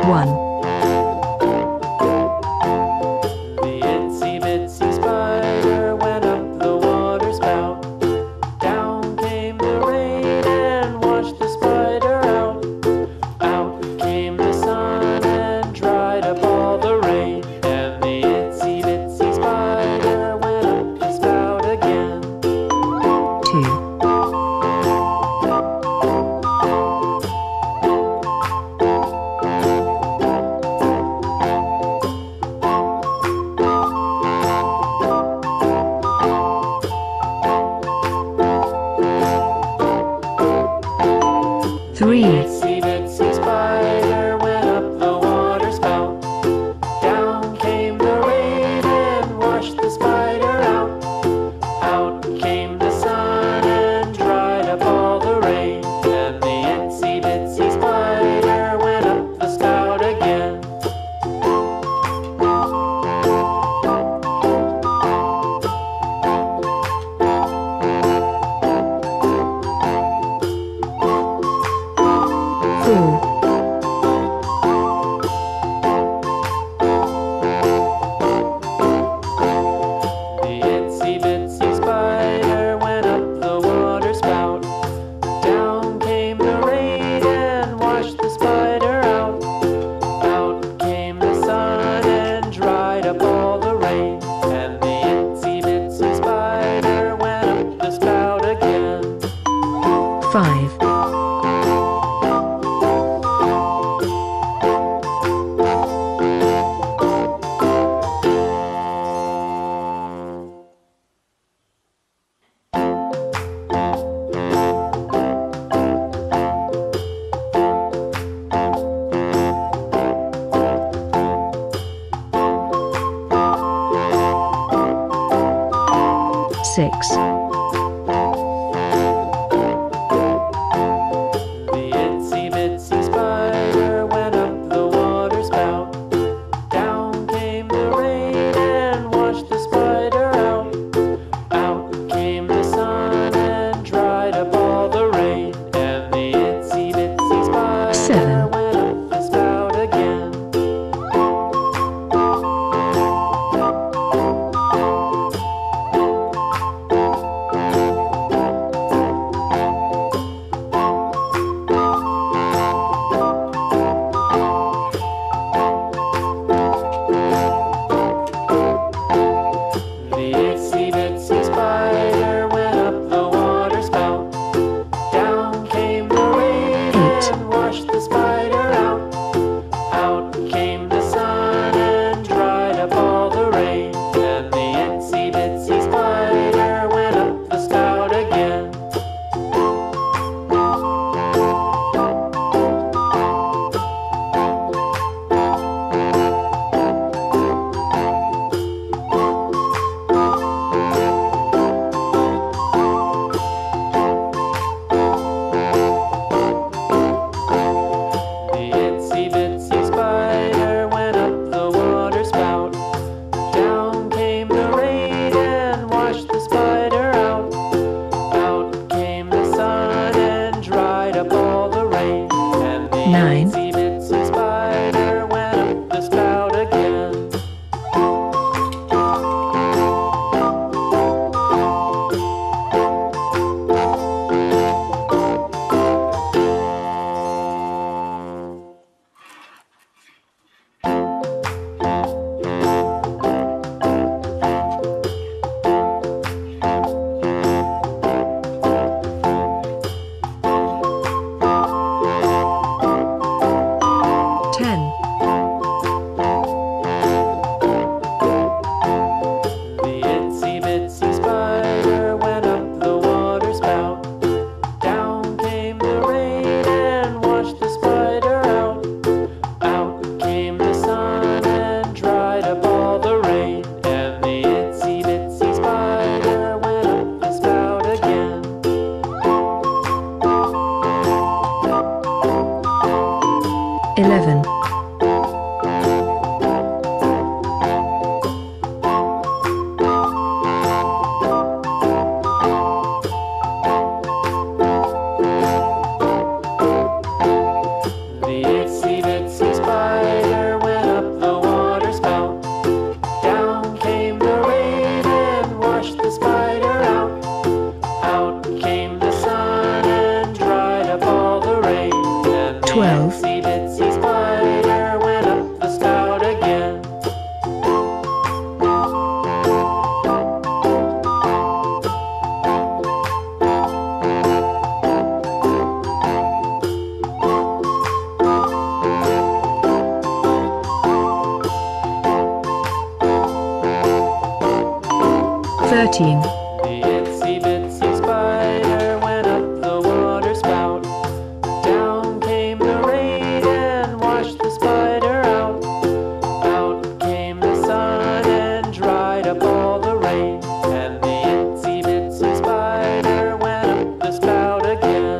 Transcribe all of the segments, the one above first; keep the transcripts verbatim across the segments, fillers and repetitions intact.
one. The itsy bitsy spider went up the water spout. Down came the rain and washed the spider out. Out came the sun and dried up all the rain. And the itsy bitsy spider went up the spout again. two. Three. Itsy bitsy spider went up the water spout. Down came the rain and washed the spider out. Out came the sun and dried up all the rain. And the itsy bitsy spider went up the spout again. Four. The itsy bitsy spider went up the water spout. Down came the rain and washed the spider out. Out came the sun and dried up all the rain. And the itsy bitsy spider went up the spout again. Five. Six. The itsy bitsy spider went up the water spout. Down came the rain and washed the spider out. Out came the sun and dried up all the rain. And the itsy bitsy spider Seven. went up the spout again. The itsy bitsy spider went up the water spout. Down came the rain Eight. and washed the spider out. Out came the sun and dried up all the rain. And the itsy bitsy spider went up the spout again. The itsy bitsy spider went up the water spout. Down came the rain and washed the spider out. Out came the sun and dried up all the rain. And the Nine. itsy bitsy spider went up the spout again. Ten. The itsy bitsy spider went up the water spout. Down came the rain and washed the spider out. Out came the sun and dried up all the rain. And the itsy bitsy spider went up the spout again. Eleven. The itsy bitsy spider thirteen, The itsy bitsy spider went up the water spout. Down came the rain and washed the spider out. Out came the sun and dried up all the rain. And the itsy bitsy spider went up the spout again.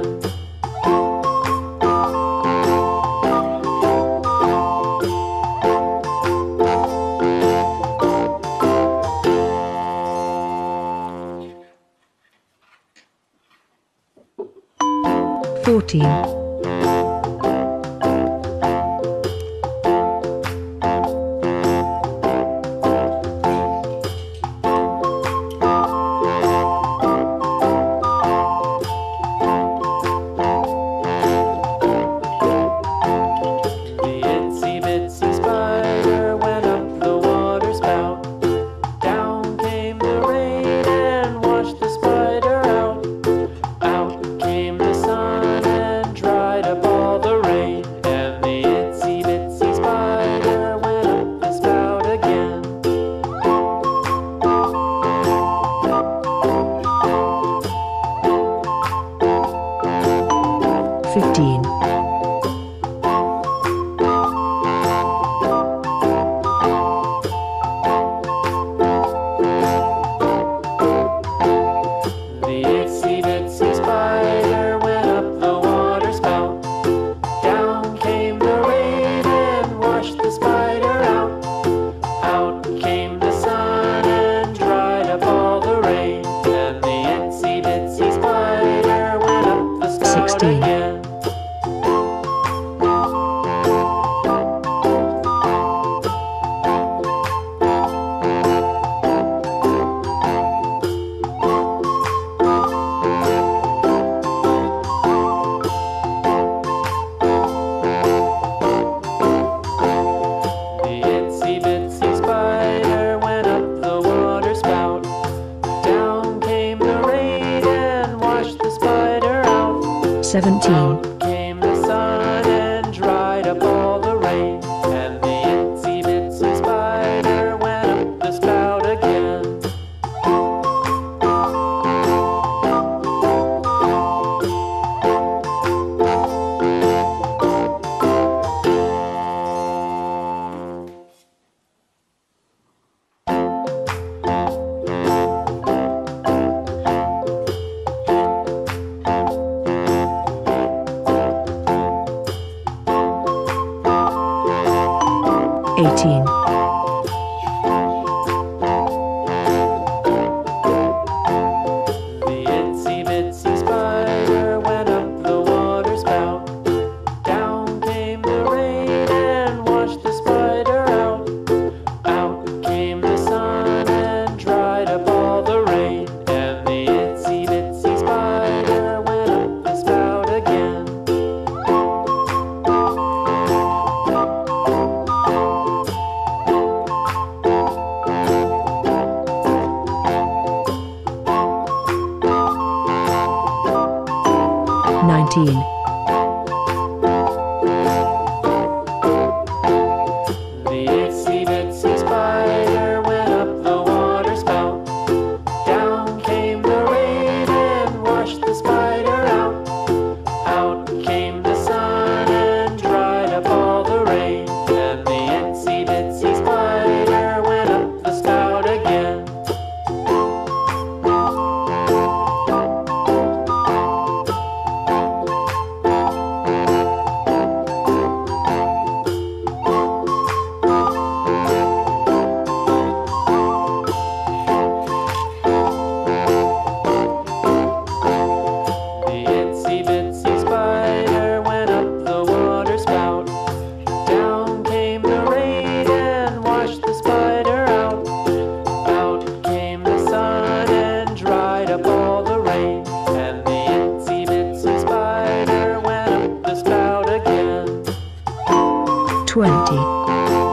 fourteen, The itsy bitsy spider went up the water spout. Down came the rain and washed the spider out. Out came the sun and dried up all the rain. And the itsy bitsy spider went up the spout again. fifteen, The itsy bitsy spider went up the water spout. Down came the rain and washed the spider out. Out came the sun and dried up all the rain. And the itsy bitsy spider went up the spout Sixteen. again. The itsy bitsy spider went up the water spout. Down came the rain and washed the spider out. seventeen, Out came the sun and dried up all the rain. And the itsy bitsy spider went up the spout again. eighteen, The itsy bitsy spider went up the water spout. Down came the rain and washed the spider out. Out came the sun and dried up all the rain. And the itsy bitsy spider went up the spout again. nineteen, The itsy bitsy spider went up the water spout. Down came the rain and washed the spider out. Out came the sun and dried up all the rain. And the itsy bitsy spider went up the spout again. The itsy bitsy spider went up the water spout. Down came the rain and washed the spider out. Out came the sun and dried up all the rain. And the itsy bitsy spider went up the spout again. twenty,